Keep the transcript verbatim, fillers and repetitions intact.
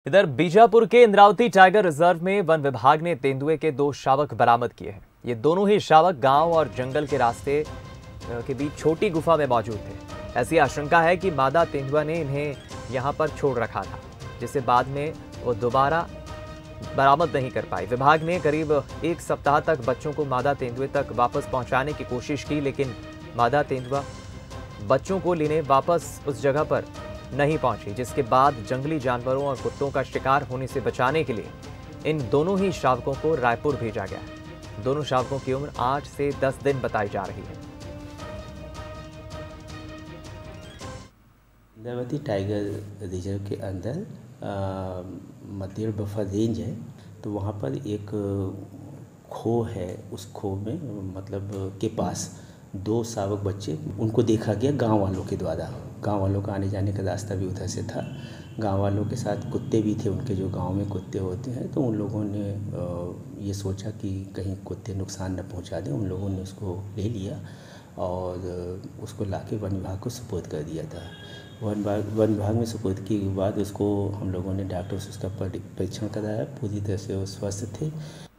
इधर बीजापुर के Indravati tiger reserve में वन विभाग ने तेंदुए के दो शावक बरामद किए हैं। ये दोनों ही शावक गांव और जंगल के रास्ते के बीच छोटी गुफा में मौजूद थे। ऐसी आशंका है कि मादा तेंदुआ ने इन्हें यहां पर छोड़ रखा था, जिसे बाद में वो दोबारा बरामद नहीं कर पाई। विभाग ने करीब एक सप्ताह तक बच्चों को मादा तेंदुए तक वापस पहुंचाने की कोशिश की, लेकिन मादा तेंदुआ बच्चों को लेने वापस उस जगह पर नहीं पहुंची, जिसके बाद जंगली जानवरों और कुत्तों का शिकार होने से बचाने के लिए इन दोनों ही शावकों को रायपुर भेजा गया है। दोनों शावकों की उम्र आठ से दस दिन बताई जा रही है। इंद्रावती टाइगर रिजर्व के अंदर मध्य बफर रेंज है, तो वहाँ पर एक खो है। उस खो में मतलब के पास दो शावक बच्चे, उनको देखा गया गांव वालों के द्वारा। गांव वालों का आने जाने का रास्ता भी उधर से था। गांव वालों के साथ कुत्ते भी थे उनके, जो गांव में कुत्ते होते हैं। तो उन लोगों ने ये सोचा कि कहीं कुत्ते नुकसान न पहुंचा दें। उन लोगों ने उसको ले लिया और उसको लाके वन विभाग को सुपुर्द कर दिया था। वन विभाग वन विभाग में सुपुर्द के बाद उसको हम लोगों ने डॉक्टर से उसका परीक्षण कराया। पूरी तरह से वो स्वस्थ थे।